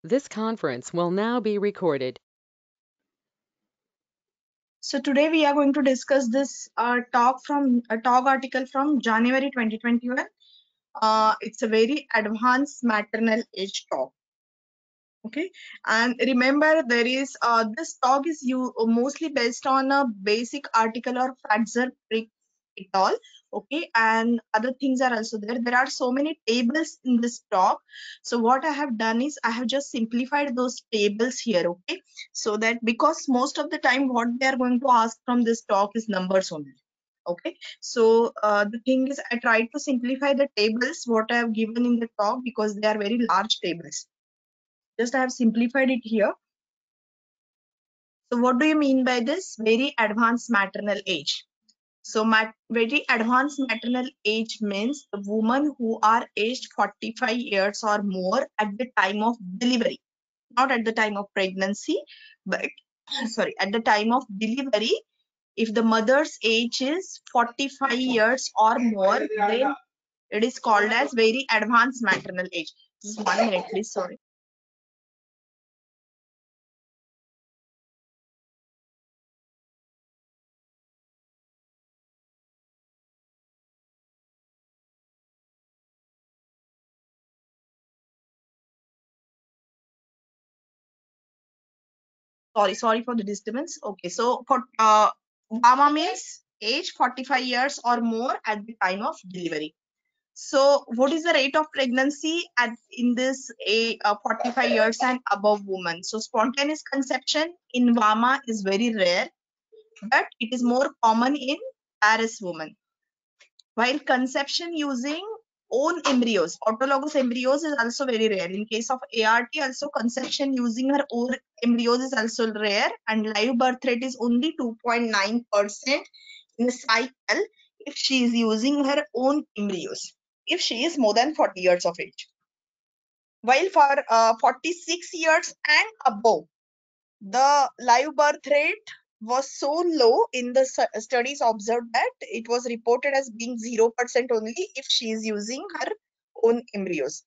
This conference will now be recorded. So today we are going to discuss this talk article from January 2021. It's a very advanced maternal age talk. Okay, and remember there is this talk is mostly based on a basic article or Fraser Prick et al. Okay, and other things are also there. There are so many tables in this talk. So what I have done is I have just simplified those tables here. Okay, so that because most of the time what they are going to ask from this talk is numbers only. Okay, so the thing is I tried to simplify the tables what I have given in the talk because they are very large tables. Just I have simplified it here. So what do you mean by this? Very advanced maternal age. So very advanced maternal age means the women who are aged 45 years or more at the time of delivery, not at the time of pregnancy, but sorry, at the time of delivery. If the mother's age is 45 years or more, then it is called as very advanced maternal age. Just 1 minute, please. Sorry. Sorry for the disturbance. Okay, so for mama means age 45 years or more at the time of delivery. So what is the rate of pregnancy at in this 45 years and above woman? So spontaneous conception in Vama is very rare, but it is more common in Paris woman. While conception using own embryos, autologous embryos is also very rare. In case of ART, also conception using her own embryos is also rare, and live birth rate is only 2.9% in a cycle if she is using her own embryos, if she is more than 40 years of age. While for 46 years and above, the live birth rate was so low in the studies observed that it was reported as being 0% only if she is using her own embryos.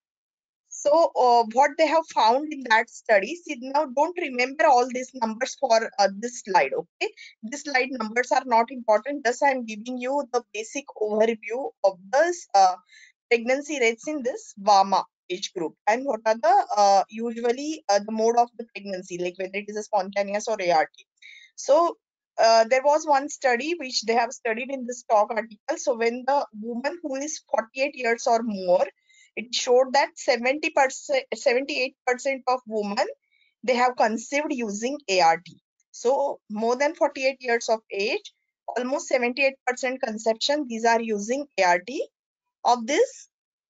So what they have found in that study, see, now don't remember all these numbers for this slide. Okay, this slide numbers are not important. Thus, I am giving you the basic overview of this pregnancy rates in this VAMA age group and what are the usually the mode of the pregnancy, like whether it is a spontaneous or ART. So there was one study which they have studied in this talk article. So when the woman who is 48 years or more, it showed that 70%, 78% of women, they have conceived using ART. So more than 48 years of age, almost 78% conception, these are using ART. Of this,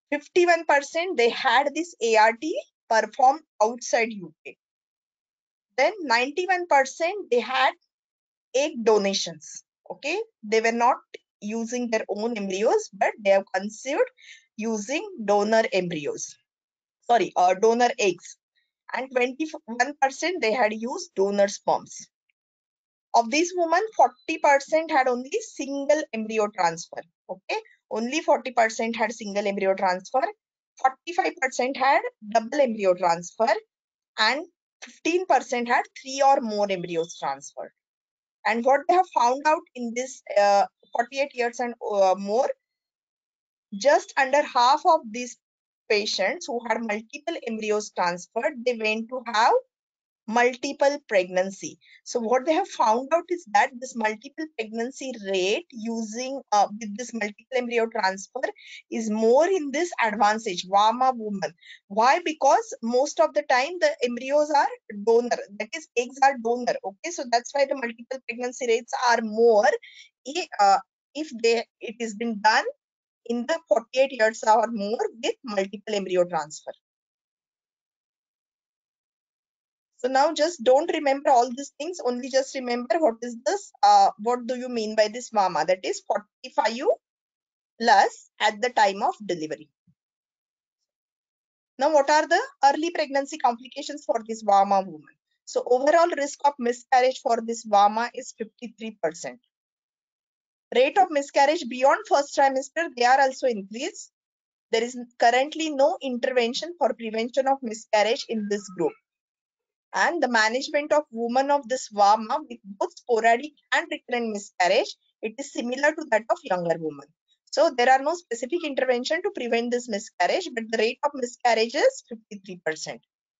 51% they had this ART performed outside UK. Then 91% they had egg donations. Okay, they were not using their own embryos, but they have conceived using donor embryos. Sorry, donor eggs. And 21% they had used donor sperms. Of these women, 40% had only single embryo transfer. Okay, only 40% had single embryo transfer. 45% had double embryo transfer, and 15% had 3 or more embryos transferred. And what they have found out in this 48 years and more, just under half of these patients who had multiple embryos transferred, they went to have multiple pregnancy. So what they have found out is that this multiple pregnancy rate using with this multiple embryo transfer is more in this advanced age Vama woman. Why? Because most of the time the embryos are donor, that is eggs are donor. Okay, so that's why the multiple pregnancy rates are more if it is been done in the 48 years or more with multiple embryo transfer. So now just don't remember all these things, only just remember what is this, what do you mean by this VAMA, that is 45 plus at the time of delivery. Now what are the early pregnancy complications for this VAMA woman? So overall risk of miscarriage for this VAMA is 53%. Rate of miscarriage beyond first trimester, they are also increased. There is currently no intervention for prevention of miscarriage in this group. And the management of women of this VAMA with both sporadic and recurrent miscarriage, it is similar to that of younger women. So there are no specific intervention to prevent this miscarriage, but the rate of miscarriage is 53%.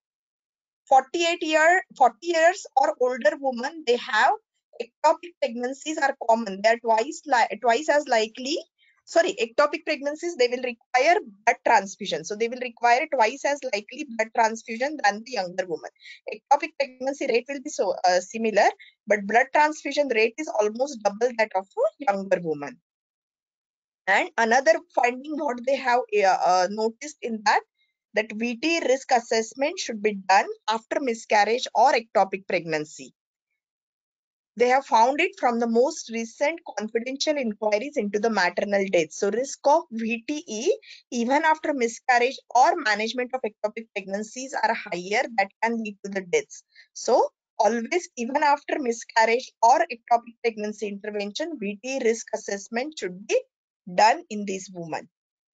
40 years or older women, they have ectopic pregnancies are common. They are twice as likely. Sorry, ectopic pregnancies, they will require blood transfusion. So they will require twice as likely blood transfusion than the younger woman. Ectopic pregnancy rate will be so similar, but blood transfusion rate is almost double that of a younger woman. And another finding what they have noticed in that VT risk assessment should be done after miscarriage or ectopic pregnancy. They have found it from the most recent confidential inquiries into the maternal death. So risk of VTE even after miscarriage or management of ectopic pregnancies are higher that can lead to the deaths. So always, even after miscarriage or ectopic pregnancy intervention, VTE risk assessment should be done in these women.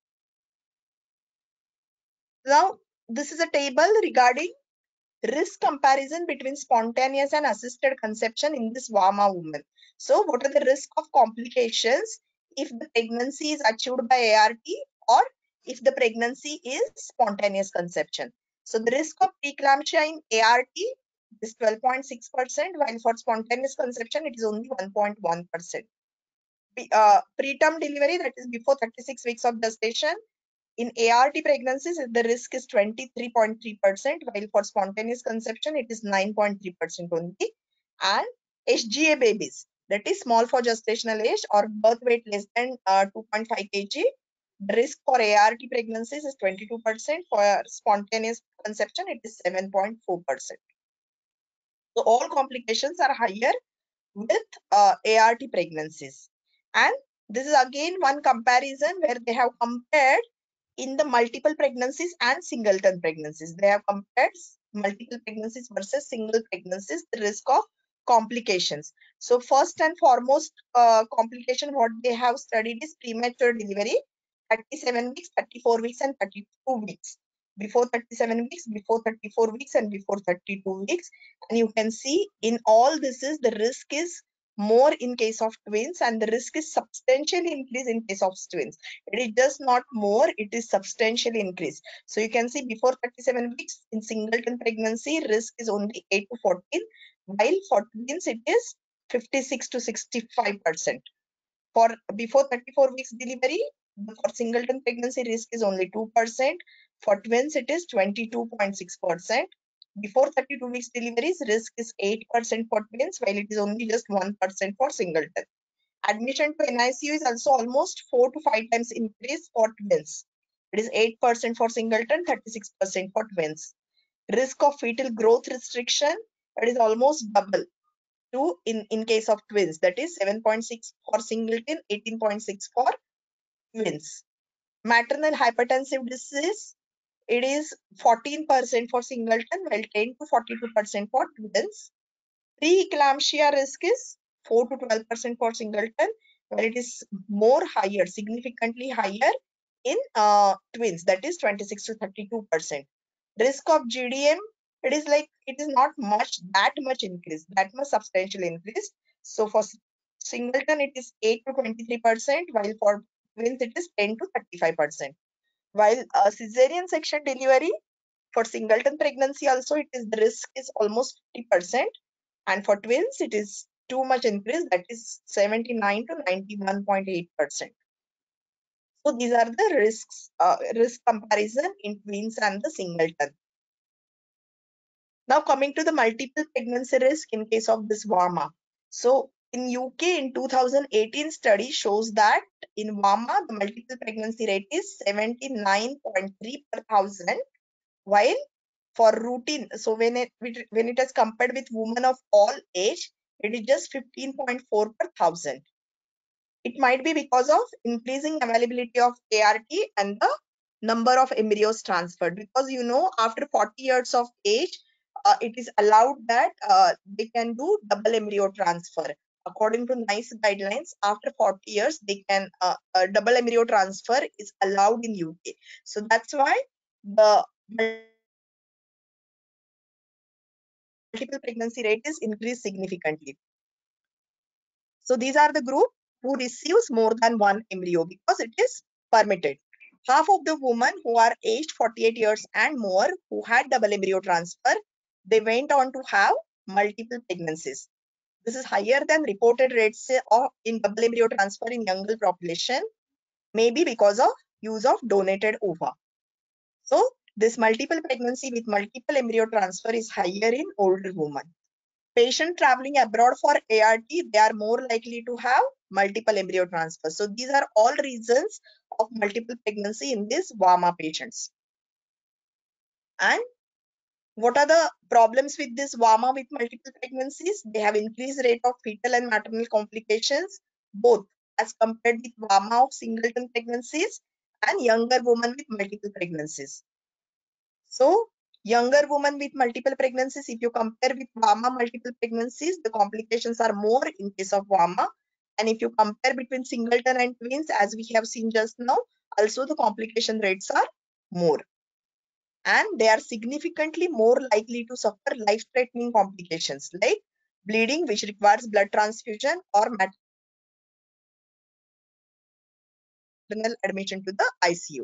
Now, this is a table regarding risk comparison between spontaneous and assisted conception in this VAMA woman. So what are the risk of complications if the pregnancy is achieved by ART or if the pregnancy is spontaneous conception? So the risk of preeclampsia in ART is 12.6%, while for spontaneous conception, it is only 1.1%. Preterm delivery, that is before 36 weeks of gestation, in ART pregnancies, the risk is 23.3%, while for spontaneous conception, it is 9.3% only. And SGA babies, that is small for gestational age or birth weight less than 2.5 kg, the risk for ART pregnancies is 22%. For spontaneous conception, it is 7.4%. So all complications are higher with ART pregnancies. And this is again one comparison where they have compared in the multiple pregnancies and singleton pregnancies. They have compared multiple pregnancies versus single pregnancies, the risk of complications. So first and foremost complication what they have studied is premature delivery, 37 weeks, 34 weeks and 32 weeks. Before 37 weeks, before 34 weeks and before 32 weeks. And you can see in all this is the risk is more in case of twins and the risk is substantially increased in case of twins. It is just not more, it is substantially increased. So you can see before 37 weeks in singleton pregnancy, risk is only 8 to 14, while for twins it is 56 to 65%. For before 34 weeks delivery, for singleton pregnancy risk is only 2%. For twins, it is 22.6%. Before 32 weeks deliveries, risk is 8% for twins, while it is only just 1% for singleton. Admission to NICU is also almost 4 to 5 times increase for twins. It is 8% for singleton, 36% for twins. Risk of fetal growth restriction, it is almost double to in case of twins. That is 7.6 for singleton, 18.6 for twins. Maternal hypertensive disease, it is 14% for singleton, while 10 to 42% for twins. Preeclampsia risk is 4 to 12% for singleton, while it is more higher, significantly higher in twins, that is 26 to 32%. Risk of GDM, it is like, it is not that much increase, that much substantial increase. So for singleton, it is 8 to 23%, while for twins, it is 10 to 35%. While cesarean section delivery, for singleton pregnancy also, it is the risk is almost 50%. And for twins, it is too much increase, that is 79 to 91.8%. So these are the risks, risk comparison in twins and the singleton. Now coming to the multiple pregnancy risk in case of this VAMA. So in UK in 2018 study shows that in VAMA, the multiple pregnancy rate is 79.3 per thousand, while for routine, so when it is compared with women of all age, it is just 15.4 per thousand. It might be because of increasing availability of ART and the number of embryos transferred, because you know after 40 years of age, it is allowed that they can do double embryo transfer according to NICE guidelines, after 40 years, they can double embryo transfer is allowed in UK. So that's why the multiple pregnancy rate is increased significantly. So these are the group who receives more than one embryo because it is permitted. Half of the women who are aged 48 years and more who had double embryo transfer, they went on to have multiple pregnancies. This is higher than reported rates of in double embryo transfer in younger population, maybe because of use of donated ova. So this multiple pregnancy with multiple embryo transfer is higher in older women. Patient traveling abroad for ART, they are more likely to have multiple embryo transfer. So these are all reasons of multiple pregnancy in these VAMA patients. And what are the problems with this VAMA with multiple pregnancies? They have increased rate of fetal and maternal complications, both as compared with VAMA of singleton pregnancies and younger women with multiple pregnancies. So younger women with multiple pregnancies, if you compare with VAMA multiple pregnancies, the complications are more in case of VAMA. And if you compare between singleton and twins, as we have seen just now, also the complication rates are more. And they are significantly more likely to suffer life-threatening complications like bleeding, which requires blood transfusion, or maternal admission to the ICU.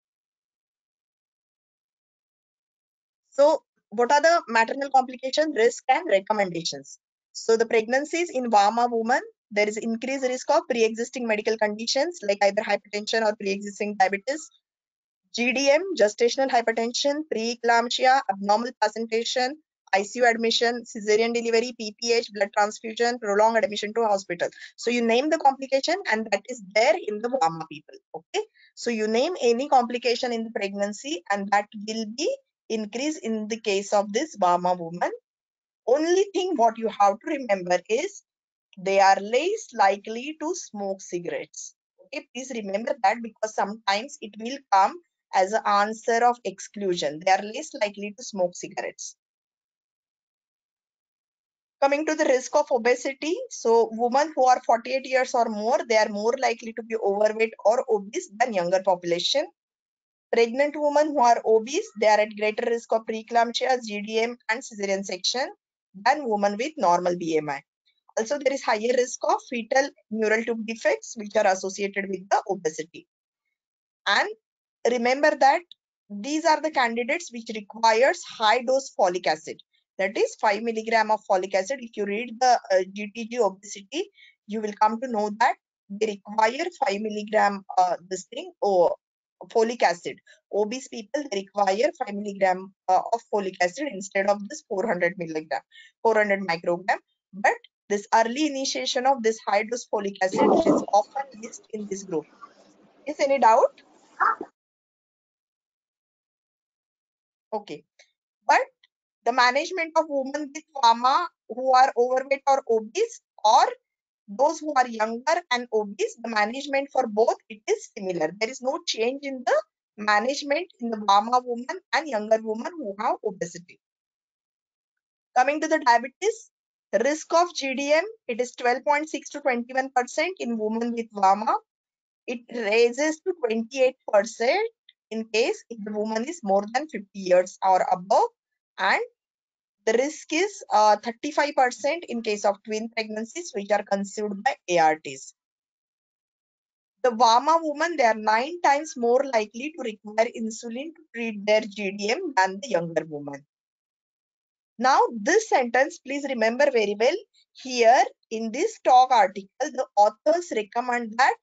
So what are the maternal complication risk and recommendations? So the pregnancies in VAMA women, there is increased risk of pre-existing medical conditions like either hypertension or pre-existing diabetes, GDM, gestational hypertension, preeclampsia, abnormal placentation, ICU admission, cesarean delivery, PPH, blood transfusion, prolonged admission to hospital. So you name the complication and that is there in the VAMA people. Okay. So you name any complication in the pregnancy and that will be increased in the case of this VAMA woman. Only thing what you have to remember is they are less likely to smoke cigarettes. Okay, please remember that because sometimes it will come as an answer of exclusion. They are less likely to smoke cigarettes. Coming to the risk of obesity, so women who are 48 years or more, they are more likely to be overweight or obese than younger population. Pregnant women who are obese, they are at greater risk of preeclampsia, GDM, and cesarean section than women with normal BMI. Also, there is higher risk of fetal neural tube defects, which are associated with the obesity. And remember that these are the candidates which requires high dose folic acid. That is 5 milligram of folic acid. If you read the GTG obesity, you will come to know that they require 5 milligram this thing or folic acid. Obese people they require 5 milligram of folic acid instead of this 400 milligram, 400 microgram. But this early initiation of this high dose folic acid is often missed in this group. Is any doubt? Okay. But the management of women with VAMA who are overweight or obese or those who are younger and obese, the management for both, it is similar. There is no change in the management in the VAMA woman and younger woman who have obesity. Coming to the diabetes, risk of GDM, it is 12.6 to 21% in women with VAMA. It raises to 28% in case if the woman is more than 50 years or above, and the risk is 35% in case of twin pregnancies which are conceived by ARTs. The VAMA woman, they are 9 times more likely to require insulin to treat their GDM than the younger woman. Now, this sentence, please remember very well. Here in this talk article, the authors recommend that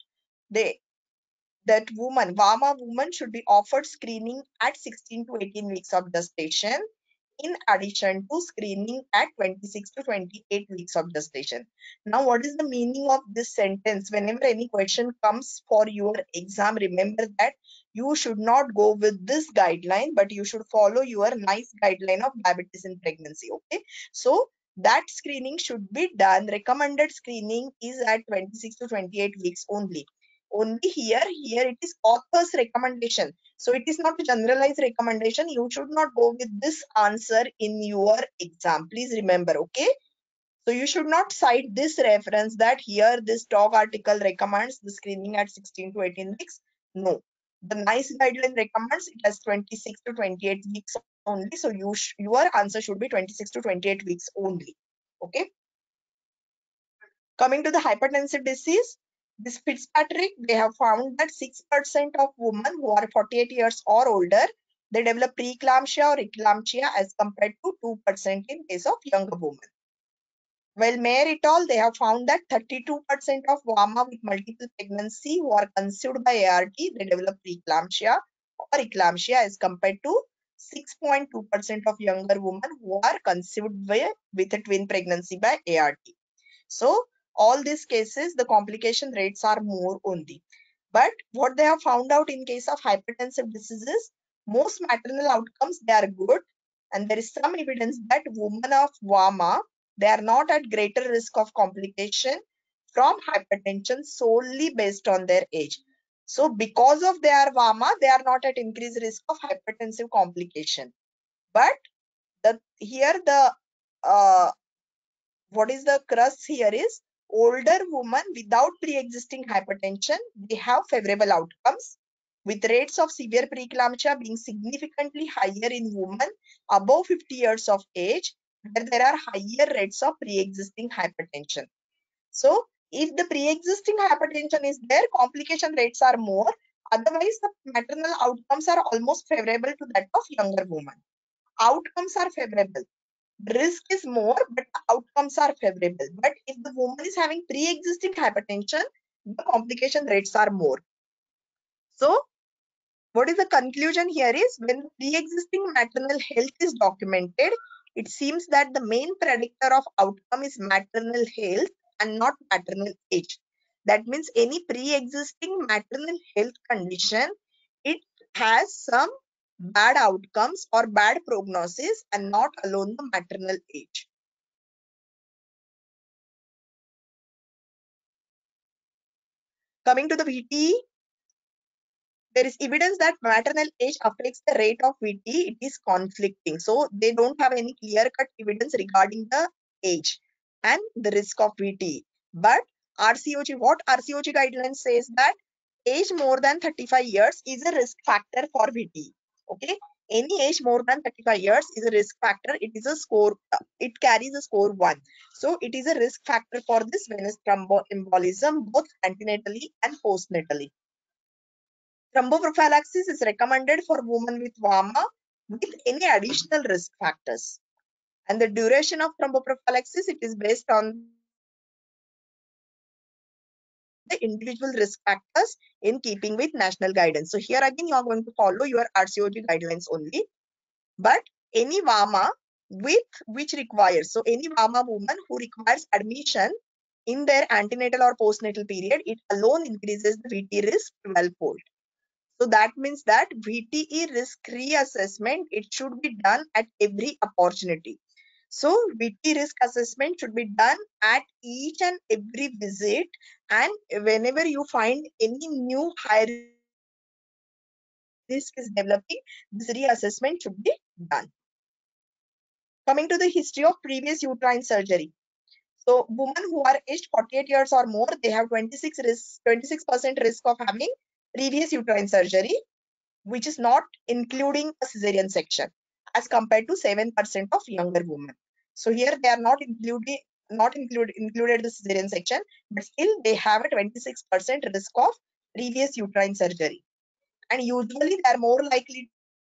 VAMA woman should be offered screening at 16 to 18 weeks of gestation, in addition to screening at 26 to 28 weeks of gestation. Now, what is the meaning of this sentence? Whenever any question comes for your exam, remember that you should not go with this guideline, but you should follow your NICE guideline of diabetes in pregnancy. Okay. So that screening should be done. Recommended screening is at 26 to 28 weeks only. Only here it is author's recommendation. So it is not a generalized recommendation. You should not go with this answer in your exam. Please remember, okay? So you should not cite this reference that here this talk article recommends the screening at 16 to 18 weeks. No, the NICE guideline recommends it as 26 to 28 weeks only. So your answer should be 26 to 28 weeks only. Okay. Coming to the hypertensive disease, this Fitzpatrick, they have found that 6% of women who are 48 years or older, they develop preeclampsia or eclampsia as compared to 2% in case of younger women. While Mayer et al., they have found that 32% of WAMA with multiple pregnancy who are conceived by ART, they develop preeclampsia or eclampsia as compared to 6.2% of younger women who are conceived with a twin pregnancy by ART. So all these cases, the complication rates are more only. But what they have found out in case of hypertensive diseases, most maternal outcomes, they are good. And there is some evidence that women of WAMA, they are not at greater risk of complication from hypertension solely based on their age. So because of their WAMA, they are not at increased risk of hypertensive complication. But here the what is the crux here is older women without pre-existing hypertension, they have favorable outcomes with rates of severe preeclampsia being significantly higher in women above 50 years of age, where there are higher rates of pre-existing hypertension. So if the pre-existing hypertension is there, complication rates are more. Otherwise, the maternal outcomes are almost favorable to that of younger women. Outcomes are favorable. Risk is more, but outcomes are favorable. But if the woman is having pre-existing hypertension, the complication rates are more. So what is the conclusion here is when pre-existing maternal health is documented, it seems that the main predictor of outcome is maternal health and not maternal age. That means any pre-existing maternal health condition, it has some bad outcomes or bad prognosis and not alone the maternal age. Coming to the VTE, there is evidence that maternal age affects the rate of VTE. It is conflicting. So they don't have any clear-cut evidence regarding the age and the risk of VTE. But RCOG, what RCOG guidelines says that age more than 35 years is a risk factor for VTE. Okay. Any age more than 35 years is a risk factor. It is a score, it carries a score 1. So it is a risk factor for this venous thromboembolism, both antenatally and postnatally. Thromboprophylaxis is recommended for women with WAMA with any additional risk factors. And the duration of thromboprophylaxis, it is based on the individual risk factors in keeping with national guidance. So here again, you are going to follow your RCOG guidelines only. But any WAMA with which requires, so any WAMA woman who requires admission in their antenatal or postnatal period, it alone increases the VT risk 12-fold. So that means that VTE risk reassessment, it should be done at every opportunity. So VTE risk assessment should be done at each and every visit, and whenever you find any new high risk is developing, this reassessment should be done. Coming to the history of previous uterine surgery. So women who are aged 48 years or more, they have 26% risk of having previous uterine surgery, which is not including a cesarean section, as compared to 7% of younger women. So here they are not included the cesarean section, but still they have a 26% risk of previous uterine surgery. And usually they are more likely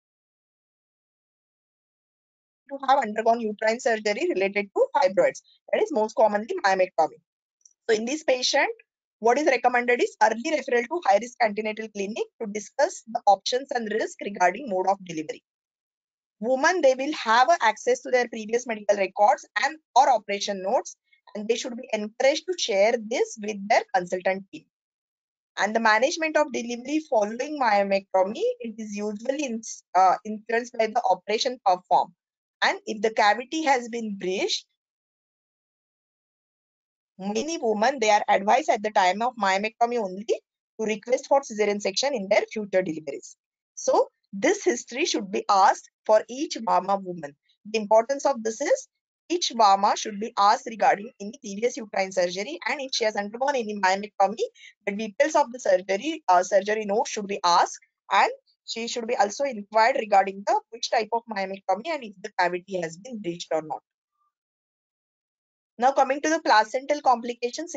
to have undergone uterine surgery related to fibroids. That is most commonly myomectomy. So in this patient, what is recommended is early referral to high-risk antenatal clinic to discuss the options and risk regarding mode of delivery. Women, they will have access to their previous medical records and or operation notes, and they should be encouraged to share this with their consultant team. And the management of delivery following myomectomy, it is usually influenced by the operation performed. And if the cavity has been breached, many women, they are advised at the time of myomectomy only to request for cesarean section in their future deliveries. So this history should be asked for each mama woman. The importance of this is each VAMA should be asked regarding any previous uterine surgery, and if she has undergone any myomectomy, the details of the surgery note should be asked, and she should be also inquired regarding the which type of myomectomy and if the cavity has been breached or not. Now coming to the placental complications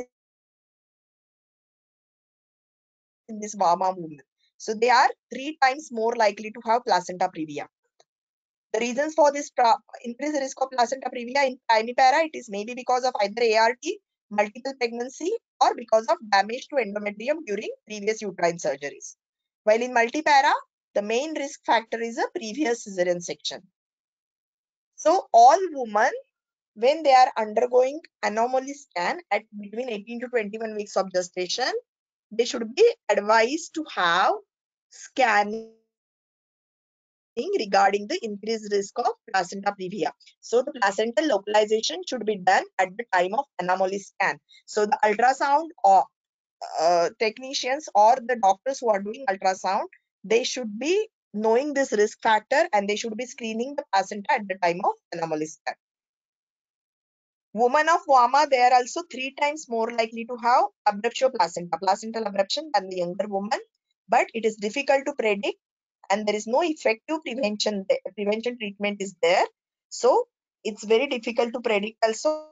in this VAMA movement. So they are 3 times more likely to have placenta previa. The reasons for this increased risk of placenta previa in primipara, it is maybe because of either ART, multiple pregnancy, or because of damage to endometrium during previous uterine surgeries. While in multipara, the main risk factor is a previous cesarean section. So all women, when they are undergoing anomaly scan at between 18 to 21 weeks of gestation, they should be advised to have scanning regarding the increased risk of placenta previa. So the placental localization should be done at the time of anomaly scan. So the ultrasound or technicians or the doctors who are doing ultrasound, they should be knowing this risk factor and they should be screening the placenta at the time of anomaly scan. Women of VAMA, they are also 3 times more likely to have abruptio placenta, placental abruption than the younger woman, but it is difficult to predict and there is no effective prevention treatment is there. So it's very difficult to predict also,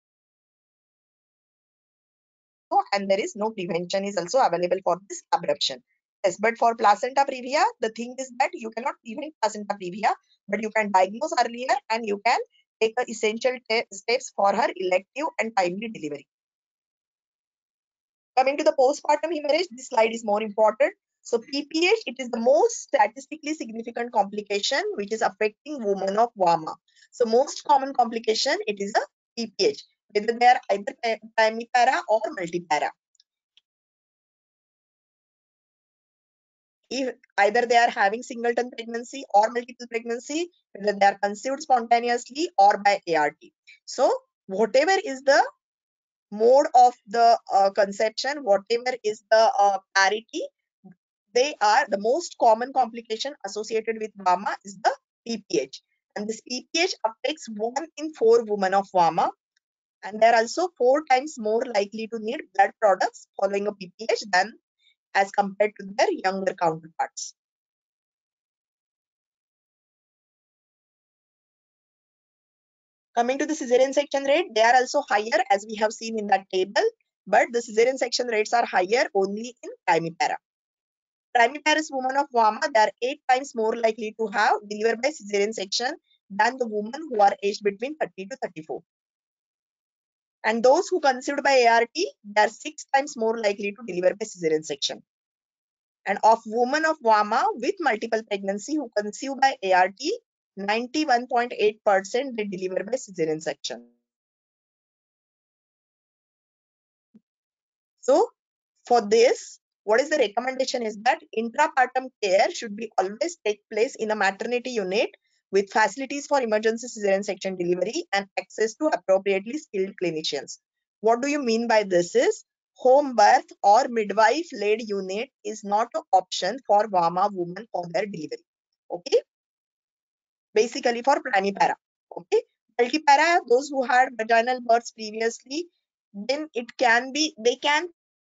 and there is no prevention is also available for this abruption. Yes, but for placenta previa, the thing is that you cannot prevent placenta previa, but you can diagnose earlier and you can take the essential steps for her elective and timely delivery. Coming to the postpartum hemorrhage, this slide is more important. So PPH, it is the most statistically significant complication which is affecting women of VAMA. So most common complication, it is a PPH, whether they are either primipara or multipara. If either they are having singleton pregnancy or multiple pregnancy, whether they are conceived spontaneously or by ART. So whatever is the mode of the conception, whatever is the parity, they are the most common complication associated with VAMA is the PPH. And this PPH affects 1 in 4 women of VAMA. And they're also 4 times more likely to need blood products following a PPH than as compared to their younger counterparts. Coming to the cesarean section rate, they are also higher as we have seen in that table, but the cesarean section rates are higher only in primipara. Primiparous women of VAMA, they are 8 times more likely to have delivered by cesarean section than the women who are aged between 30 to 34. And those who conceived by ART, they are 6 times more likely to deliver by cesarean section. And of women of VAMA with multiple pregnancy who conceive by ART, 91.8% they deliver by cesarean section. So for this, what is the recommendation is that intrapartum care should be always take place in a maternity unit with facilities for emergency cesarean section delivery and access to appropriately skilled clinicians. What do you mean by this is home birth or midwife led unit is not an option for VAMA women for their delivery. Okay, basically for primipara. Okay, multipara, those who had vaginal births previously, then it can be, they can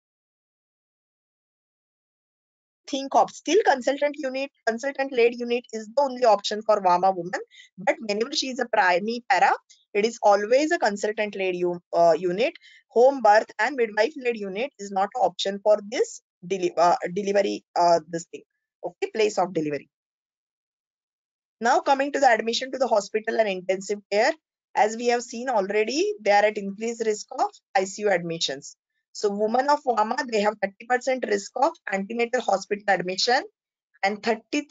think of still consultant led unit is the only option for VAMA woman, but whenever she is a primipara, it is always a consultant led unit. Home birth and midwife led unit is not an option for this delivery this thing. Okay, place of delivery. Now coming to the admission to the hospital and intensive care, as we have seen already, they are at increased risk of ICU admissions. So women of VAMA, they have 30% risk of antenatal hospital admission and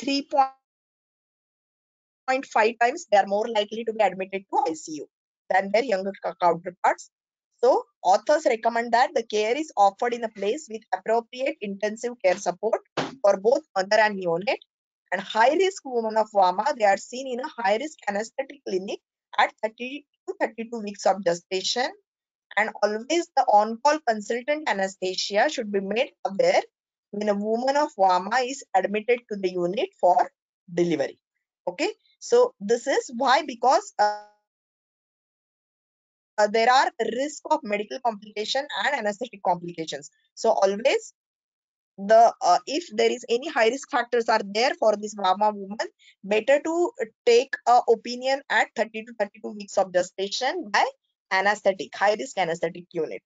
33.5 times they are more likely to be admitted to ICU than their younger counterparts. So authors recommend that the care is offered in a place with appropriate intensive care support for both mother and neonate. And high-risk women of VAMA, they are seen in a high-risk anesthetic clinic at 30 to 32 weeks of gestation. And always the on-call consultant anesthesia should be made aware when a woman of VAMA is admitted to the unit for delivery. Okay, so this is why, because there are risk of medical complication and anesthetic complications. So always if there is any high risk factors are there for this mama woman, better to take a opinion at 30 to 32 weeks of gestation by anesthetic, high risk anesthetic unit.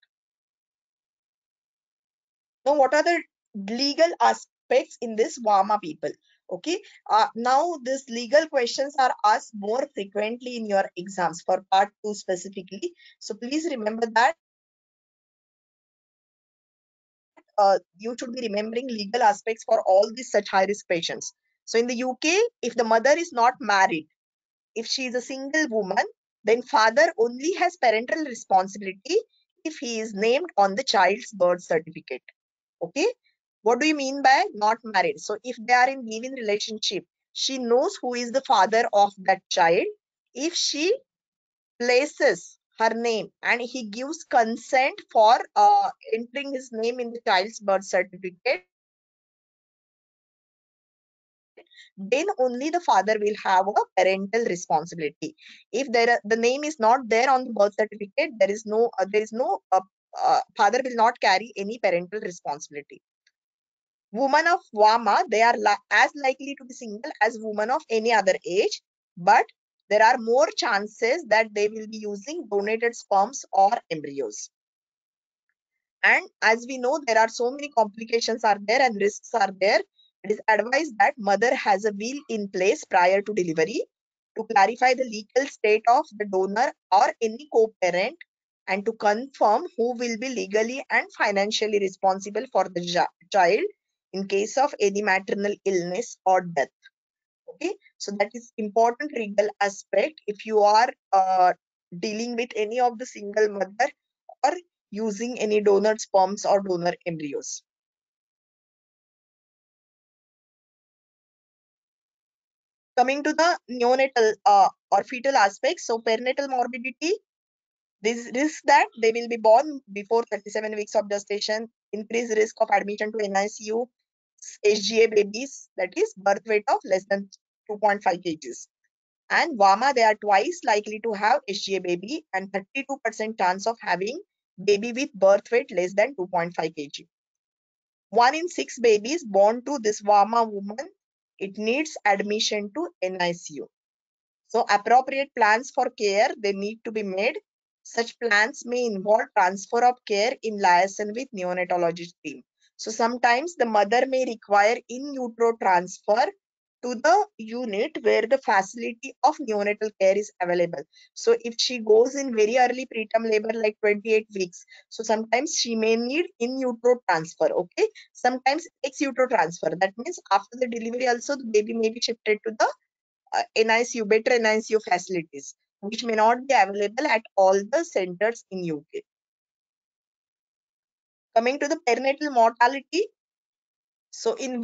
Now, what are the legal aspects in this WAMA people? Okay, now these legal questions are asked more frequently in your exams for part 2 specifically. So please remember that you should be remembering legal aspects for all these such high risk patients. So in the UK, if the mother is not married, if she is a single woman, then father only has parental responsibility if he is named on the child's birth certificate. Okay, what do you mean by not married? So if they are in live-in relationship, she knows who is the father of that child. If she places her name and he gives consent for entering his name in the child's birth certificate, then only the father will have a parental responsibility. If the name is not there on the birth certificate, there is no father will not carry any parental responsibility. Women of Wama, they are as likely to be single as women of any other age, but there are more chances that they will be using donated sperms or embryos. And as we know, there are so many complications are there and risks are there. It is advised that mother has a will in place prior to delivery to clarify the legal state of the donor or any co-parent and to confirm who will be legally and financially responsible for the child in case of any maternal illness or death. Okay, so that is important legal aspect if you are dealing with any of the single mother or using any donor sperms or donor embryos. Coming to the neonatal or fetal aspects, so perinatal morbidity, this risk that they will be born before 37 weeks of gestation, increased risk of admission to NICU, SGA babies, that is birth weight of less than 2.5 kgs. And WAMA, they are twice likely to have SGA baby and 32% chance of having baby with birth weight less than 2.5 kg. 1 in 6 babies born to this WAMA woman, it needs admission to NICU. So appropriate plans for care, they need to be made. Such plans may involve transfer of care in liaison with neonatology team. So sometimes the mother may require in utero transfer to the unit where the facility of neonatal care is available. So if she goes in very early preterm labor like 28 weeks, so sometimes she may need in utero transfer. Okay, sometimes ex utero transfer, that means after the delivery also the baby may be shifted to the NICU, better NICU facilities, which may not be available at all the centers in UK. Coming to the perinatal mortality, so in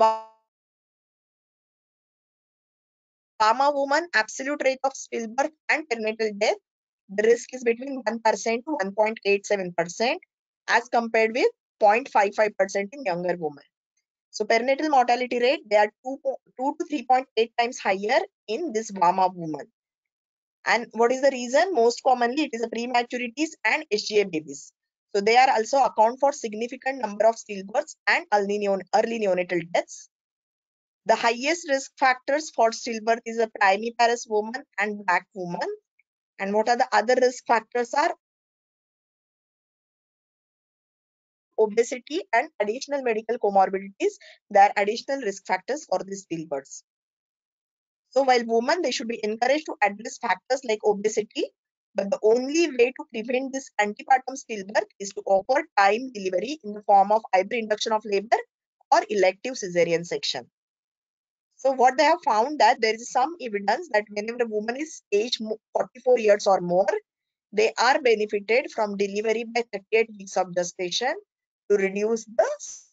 Wama woman, absolute rate of stillbirth and perinatal death, the risk is between 1% to 1.87% as compared with 0.55% in younger women. So perinatal mortality rate, they are 2 to 3.8 times higher in this Wama woman. And what is the reason? Most commonly, it is a prematurities and SGA babies. So they are also account for significant number of stillbirths and early neonatal deaths. The highest risk factors for stillbirth is a primiparous woman and black woman. And what are the other risk factors are obesity and additional medical comorbidities. They are additional risk factors for these stillbirths. So while women, they should be encouraged to address factors like obesity, but the only way to prevent this antepartum stillbirth is to offer time delivery in the form of either induction of labor or elective cesarean section. So what they have found that there is some evidence that whenever a woman is aged 44 years or more, they are benefited from delivery by 38 weeks of gestation to reduce the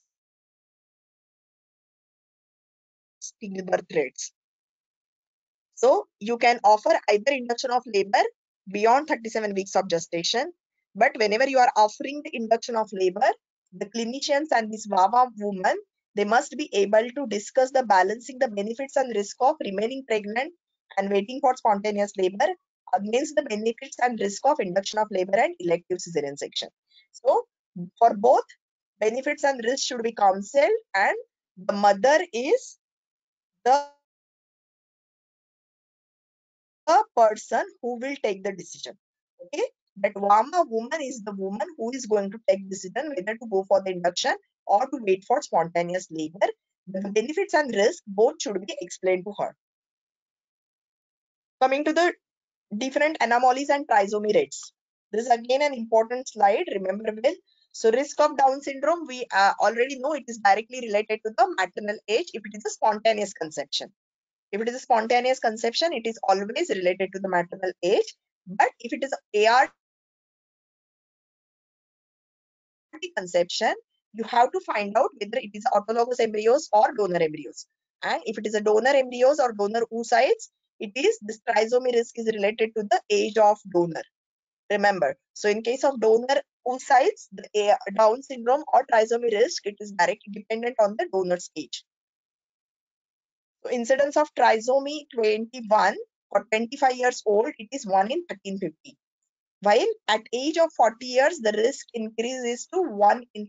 stillbirth rates. So you can offer either induction of labor beyond 37 weeks of gestation, but whenever you are offering the induction of labor, the clinicians and this WAMA woman, they must be able to discuss the balancing the benefits and risk of remaining pregnant and waiting for spontaneous labor against the benefits and risk of induction of labor and elective cesarean section. So for both, benefits and risks should be counseled, and the mother is the person who will take the decision. Okay, that Vama woman is the woman who is going to take decision whether to go for the induction or to wait for spontaneous labor. The benefits and risks both should be explained to her. Coming to the different anomalies and trisomy rates. This is again an important slide, remember well. So risk of Down syndrome, we already know it is directly related to the maternal age if it is a spontaneous conception. If it is a spontaneous conception, it is always related to the maternal age. But if it is ART conception, you have to find out whether it is autologous embryos or donor embryos. And if it is a donor embryos or donor oocytes, it is this trisomy risk is related to the age of donor. Remember, so in case of donor oocytes, the Down syndrome or trisomy risk, it is directly dependent on the donor's age. So incidence of trisomy 21 for 25 years old, it is 1 in 1350. While at age of 40 years, the risk increases to 1 in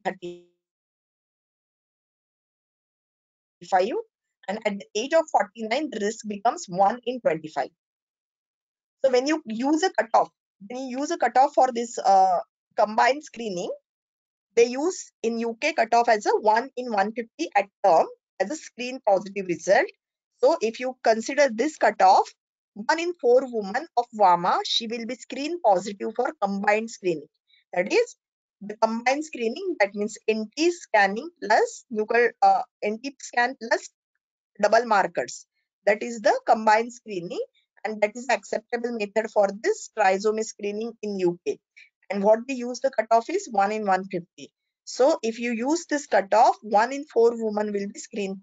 35, and at the age of 49, the risk becomes 1 in 25. So when you use a cutoff for this combined screening, they use in UK cutoff as a 1 in 150 at term as a screen positive result. So if you consider this cutoff, 1 in 4 women of VAMA, she will be screen positive for combined screening. That is the combined screening, that means NT scanning plus NT scan plus double markers. That is the combined screening, and that is acceptable method for this trisomy screening in UK. And what they use the cutoff is 1 in 150. So if you use this cutoff, 1 in 4 women will be screen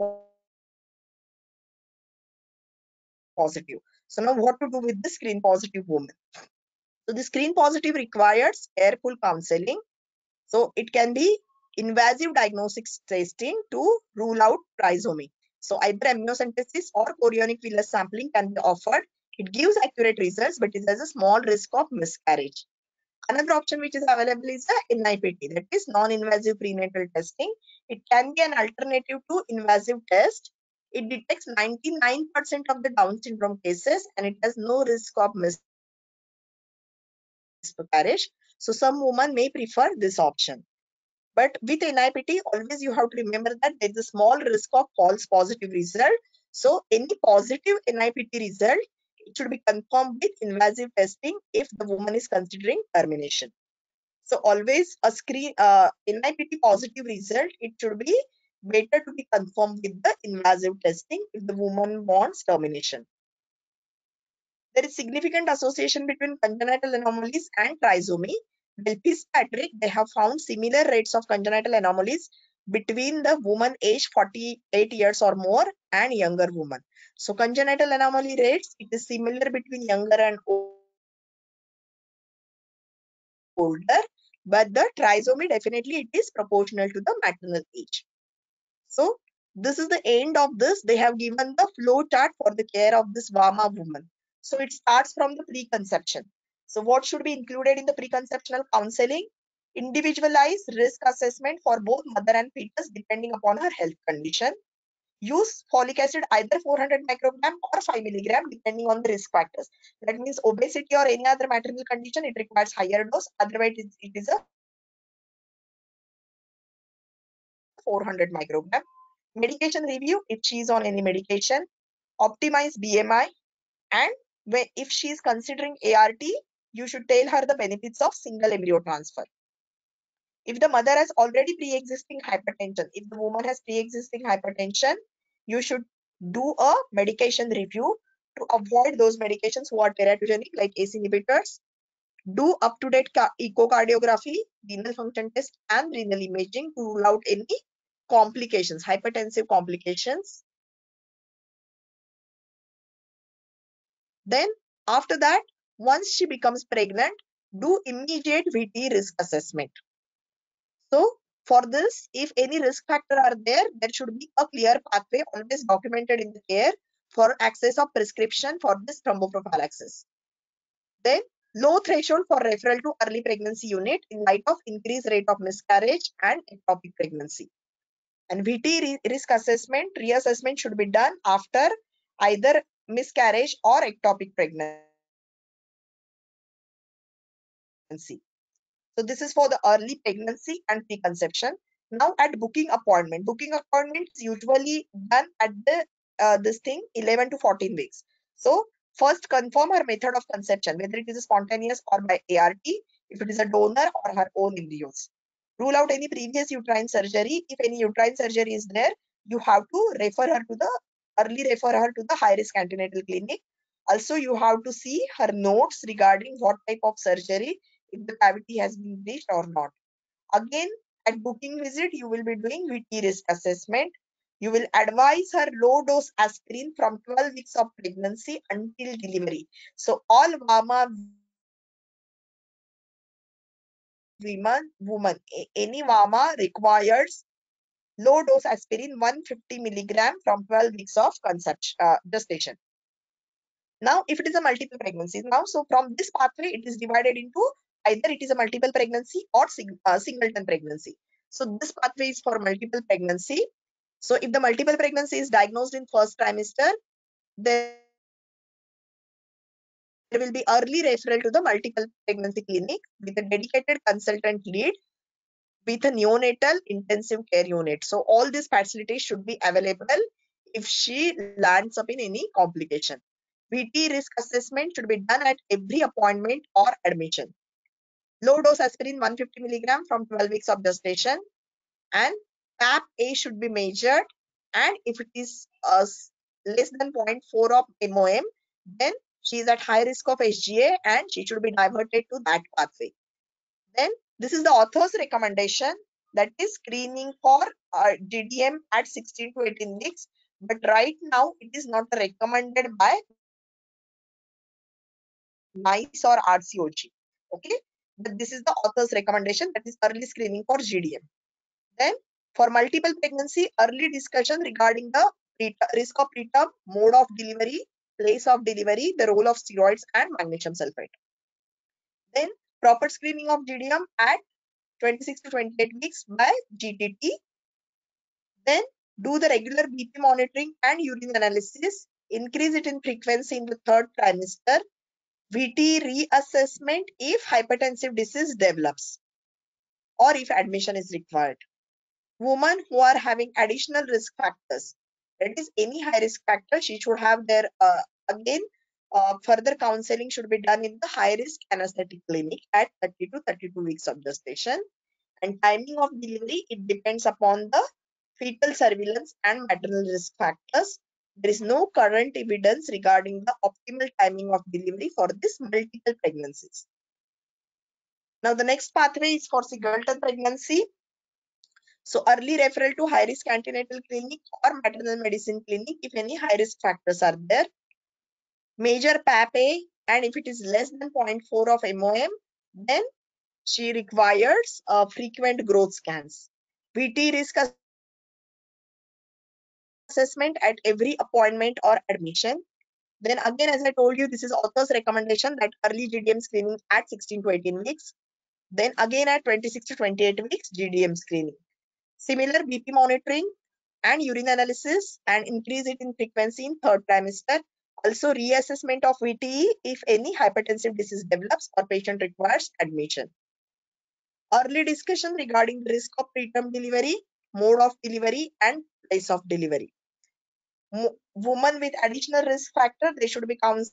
positive. So now what to do with the screen positive woman? So the screen positive requires careful counseling. So it can be invasive diagnostics testing to rule out trisomy. So either amniocentesis or chorionic villus sampling can be offered. It gives accurate results, but it has a small risk of miscarriage. Another option which is available is the NIPT, that is non-invasive prenatal testing. It can be an alternative to invasive test. It detects 99% of the Down syndrome cases, and it has no risk of miscarriage. So some women may prefer this option. But with NIPT, always you have to remember that there is a small risk of false positive result. So any positive NIPT result, it should be confirmed with invasive testing if the woman is considering termination. So always a NIPT positive result, it should be better to be confirmed with the invasive testing if the woman wants termination. There is significant association between congenital anomalies and trisomy. Well, Fitzpatrick, they have found similar rates of congenital anomalies between the woman aged 48 years or more and younger woman. So congenital anomaly rates, it is similar between younger and older, but the trisomy definitely it is proportional to the maternal age. So this is the end of this. They have given the flow chart for the care of this VAMA woman. So it starts from the preconception. So what should be included in the preconceptional counseling? Individualized risk assessment for both mother and fetus depending upon her health condition. Use folic acid either 400 microgram or 5 milligram depending on the risk factors. That means obesity or any other maternal condition, it requires higher dose. Otherwise, it is a 400 microgram. Medication review if she is on any medication. Optimize BMI, and if she is considering ART, you should tell her the benefits of single embryo transfer. If the mother has already pre-existing hypertension, if the woman has pre-existing hypertension, you should do a medication review to avoid those medications who are teratogenic like ACE inhibitors. Do up-to-date echocardiography, renal function test, and renal imaging to rule out any complications, hypertensive complications. Then after that, once she becomes pregnant, do immediate VT risk assessment. So for this, if any risk factor are there, there should be a clear pathway always documented in the care for access of prescription for this thromboprophylaxis. Then low threshold for referral to early pregnancy unit in light of increased rate of miscarriage and ectopic pregnancy. And VT risk assessment, reassessment should be done after either miscarriage or ectopic pregnancy. So this is for the early pregnancy and preconception. Now at booking appointment is usually done at the this thing 11 to 14 weeks. So first confirm her method of conception, whether it is spontaneous or by ART, if it is a donor or her own embryos. Rule out any previous uterine surgery. If any uterine surgery is there, you have to refer her to the high risk antenatal clinic. Also, you have to see her notes regarding what type of surgery, if the cavity has been breached or not. Again, at booking visit, you will be doing VT risk assessment. You will advise her low dose aspirin from 12 weeks of pregnancy until delivery. So all VAMA any VAMA requires low dose aspirin 150 milligram from 12 weeks of gestation. Now, if it is a multiple pregnancy, so from this pathway, it is divided into either it is a multiple pregnancy or singleton pregnancy. So this pathway is for multiple pregnancy. So if the multiple pregnancy is diagnosed in first trimester, there will be early referral to the multiple pregnancy clinic with a dedicated consultant lead with a neonatal intensive care unit. So all these facilities should be available if she lands up in any complication. VT risk assessment should be done at every appointment or admission. Low dose aspirin 150 milligram from 12 weeks of gestation, and PAP A should be measured. And if it is less than 0.4 of MOM, then she is at high risk of SGA and she should be diverted to that pathway. Then this is the author's recommendation, that is screening for GDM at 16 to 18 weeks. But right now it is not recommended by NICE or RCOG. Okay, but this is the author's recommendation, that is early screening for GDM. Then for multiple pregnancy, early discussion regarding the risk of preterm, mode of delivery, place of delivery, the role of steroids and magnesium sulfate. Then proper screening of GDM at 26 to 28 weeks by GTT. Then do the regular BP monitoring and urine analysis. Increase it in frequency in the third trimester. VT reassessment if hypertensive disease develops or if admission is required. Women who are having additional risk factors, that is any high risk factor, she should have their further counseling should be done in the high risk anesthetic clinic at 30 to 32 weeks of gestation. And timing of delivery, it depends upon the fetal surveillance and maternal risk factors. There is no current evidence regarding the optimal timing of delivery for this multiple pregnancies. Now the next pathway is for singleton pregnancy. So early referral to high risk antenatal clinic or maternal medicine clinic if any high risk factors are there. Major PAP-A, and if it is less than 0.4 of MOM, then she requires frequent growth scans. VT risk assessment at every appointment or admission. Then again, as I told you, this is author's recommendation, that early GDM screening at 16 to 18 weeks. Then again at 26 to 28 weeks, GDM screening. Similar BP monitoring and urine analysis, and increase it in frequency in third trimester. Also reassessment of VTE if any hypertensive disease develops or patient requires admission. Early discussion regarding the risk of preterm delivery, mode of delivery and place of delivery. Women with additional risk factor, they should be counseled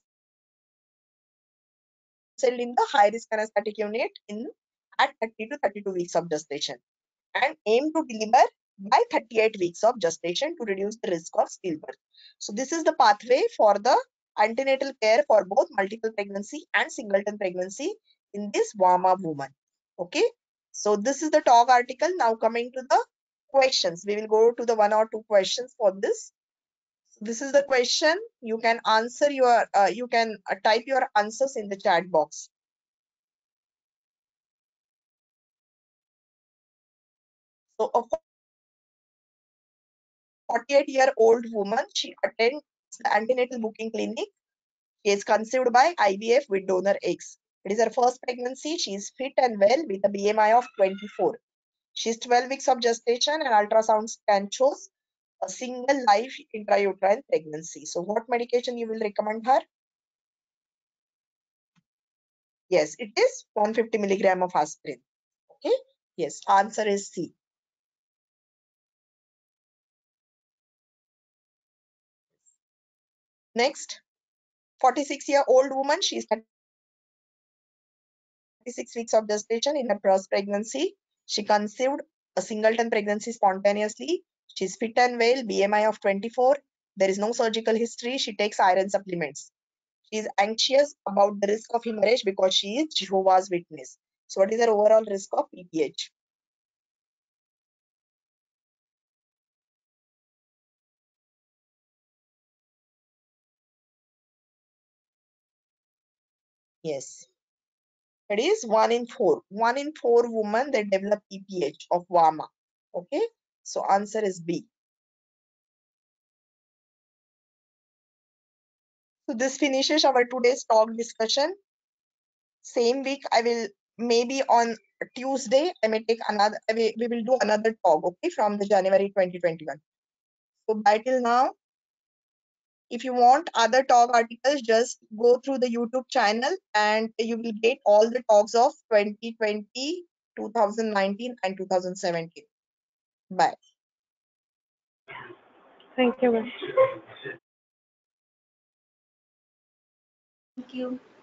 in the high risk anesthetic unit at 30 to 32 weeks of gestation, and aim to deliver by 38 weeks of gestation to reduce the risk of stillbirth. So this is the pathway for the antenatal care for both multiple pregnancy and singleton pregnancy in this VAMA woman. Okay, so this is the talk article. Now coming to the questions, we will go to the 1 or 2 questions for this. This is the question. You can answer your you can type your answers in the chat box. So a 48-year-old woman, she attends the antenatal booking clinic. She is conceived by IVF with donor eggs. It is her first pregnancy. She is fit and well with a BMI of 24. She is 12 weeks of gestation and ultrasound scan shows a single live intrauterine pregnancy. So what medication you will recommend her? Yes, it is 150 milligram of aspirin. Okay. Yes, answer is C. Next, 46-year-old woman. She is 36 weeks of gestation in her first pregnancy. She conceived a singleton pregnancy spontaneously. She is fit and well, BMI of 24. There is no surgical history. She takes iron supplements. She is anxious about the risk of hemorrhage because she is Jehovah's Witness. So what is her overall risk of PPH? Yes, it is 1 in 4. 1 in 4 women that develop PPH of VAMA. Okay, so answer is B. So this finishes our today's talk discussion. Same week, I will maybe on Tuesday, I may take another, we will do another talk, okay, from the January 2021. So by till now, if you want other talk articles, just go through the YouTube channel and you will get all the talks of 2020, 2019 and 2017. Bye. Thank you. Thank you.